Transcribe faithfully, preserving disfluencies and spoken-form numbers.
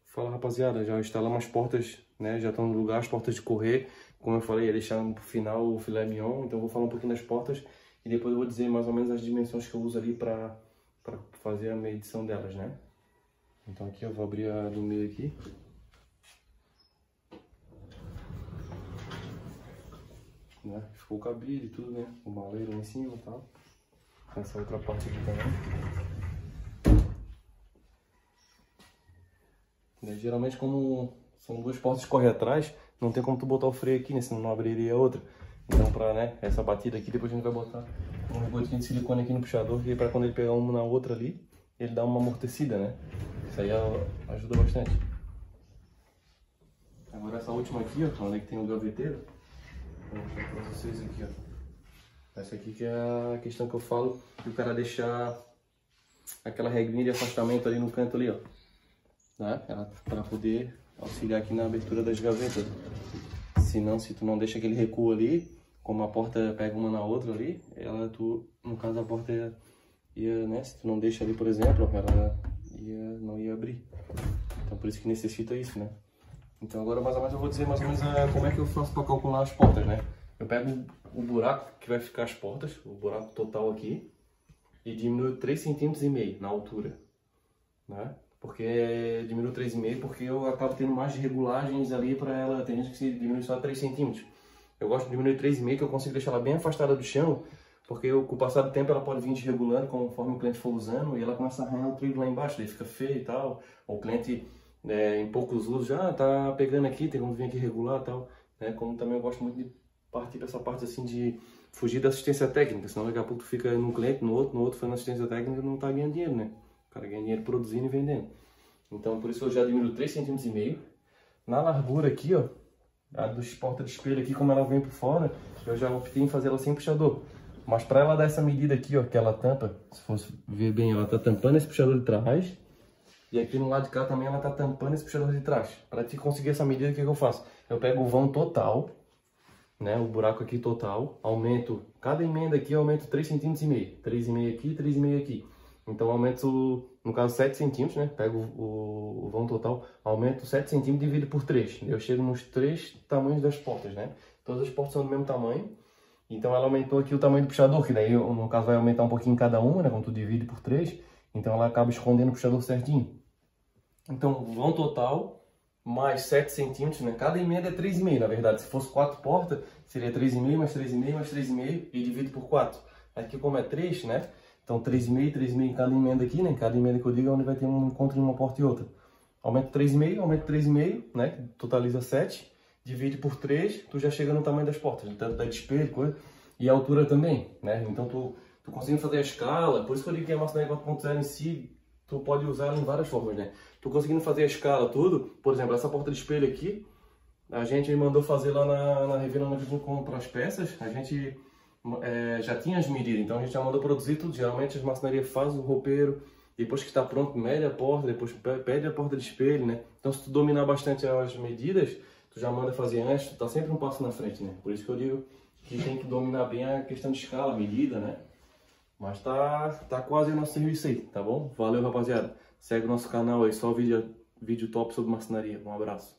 Fala, rapaziada, já instalamos as portas, né? Já estão no lugar, as portas de correr. Como eu falei, ia deixar pro final o filé mignon, então eu vou falar um pouquinho das portas e depois eu vou dizer mais ou menos as dimensões que eu uso ali para para fazer a medição delas, né? Então aqui eu vou abrir a do meio aqui. Né? Ficou o cabide e tudo, né? O baleiro lá em cima e tal. Essa outra parte aqui também. Né? Geralmente, como são duas portas que correm atrás, não tem como tu botar o freio aqui, né? Senão não abriria a outra. Então, pra, né, essa batida aqui, depois a gente vai botar um rebotinho de silicone aqui no puxador, que é pra quando ele pegar uma na outra ali, ele dá uma amortecida, né? Isso aí ajuda bastante. Agora essa última aqui, ó, onde é que tem o gaveteiro, vou mostrar pra vocês aqui, ó. Essa aqui que é a questão que eu falo, que o cara deixar aquela regrinha de afastamento ali no canto ali, ó. Né? Para poder auxiliar aqui na abertura das gavetas. Senão, se tu não deixa aquele recuo ali, como a porta pega uma na outra ali, ela, tu, no caso a porta ia, ia, né? Se tu não deixa ali, por exemplo, ela ia, não ia abrir. Então por isso que necessita isso, né? Então agora mais ou menos eu vou dizer mais ou menos a, como é que eu faço para calcular as portas, né? Eu pego o buraco que vai ficar as portas, o buraco total aqui, e diminuo três centímetros e meio na altura, né? Porque diminuo três vírgula cinco porque eu acabo tendo mais regulagens ali para ela. Tem gente que se diminui só três centímetros. Eu gosto de diminuir três vírgula cinco que eu consigo deixar ela bem afastada do chão, porque eu, com o passar do tempo ela pode vir desregulando conforme o cliente for usando e ela começa a arranhar o trilho lá embaixo, daí fica feio e tal. Ou o cliente é, em poucos usos já tá pegando aqui, tem como vir aqui regular e tal. Né? Como também eu gosto muito de partir para essa parte assim de fugir da assistência técnica, senão daqui a pouco tu fica num cliente, no outro, no outro fazendo assistência técnica e não tá ganhando dinheiro, né? O cara ganha dinheiro produzindo e vendendo. Então, por isso eu já diminuo três vírgula cinco centímetros. Na largura aqui, ó, a dos portas de espelho aqui, como ela vem por fora, eu já optei em fazer ela sem puxador. Mas para ela dar essa medida aqui, ó, que ela tampa, se fosse ver bem, ela tá tampando esse puxador de trás. E aqui no lado de cá também ela tá tampando esse puxador de trás. Para te conseguir essa medida, o que, que eu faço? Eu pego o vão total, né, o buraco aqui total, aumento, cada emenda aqui eu aumento três vírgula cinco centímetros. três vírgula cinco aqui, três vírgula cinco aqui. Então eu aumento, no caso, sete centímetros, né? Pego o, o vão total, aumento sete centímetros e divido por três. Eu chego nos três tamanhos das portas, né? Todas as portas são do mesmo tamanho. Então ela aumentou aqui o tamanho do puxador, que daí no caso vai aumentar um pouquinho cada uma, né? Quando tu divide por três. Então ela acaba escondendo o puxador certinho. Então o vão total mais sete centímetros, né? Cada emenda é três vírgula cinco, na verdade. Se fosse quatro portas, seria três vírgula cinco mais três vírgula cinco mais três vírgula cinco e divido por quatro. Aqui como é três, né? Então três vírgula cinco, três vírgula cinco em cada emenda aqui, né? Cada emenda que eu digo é onde vai ter um encontro em uma porta e outra. Aumento três vírgula cinco, aumento três vírgula cinco, né? Totaliza sete, divide por três, tu já chega no tamanho das portas, tanto da de espelho, coisa, e a altura também, né? Então tu, tu conseguindo fazer a escala, por isso que eu digo que a marcenaria quatro ponto zero em si, tu pode usar ela em várias formas, né? Tu conseguindo fazer a escala, tudo, por exemplo, essa porta de espelho aqui, a gente mandou fazer lá na, na revenda onde a gente compra as peças, a gente... É, já tinha as medidas, então a gente já mandou produzir tudo. Geralmente as marcenarias fazem o roupeiro, depois que está pronto, mede a porta, depois pede a porta de espelho, né? Então se tu dominar bastante as medidas, tu já manda fazer antes, tu tá sempre um passo na frente, né? Por isso que eu digo que tem que dominar bem a questão de escala, medida, né? Mas tá, tá quase o nosso serviço aí, tá bom? Valeu, rapaziada. Segue o nosso canal aí, só vídeo, vídeo top sobre marcenaria. Um abraço.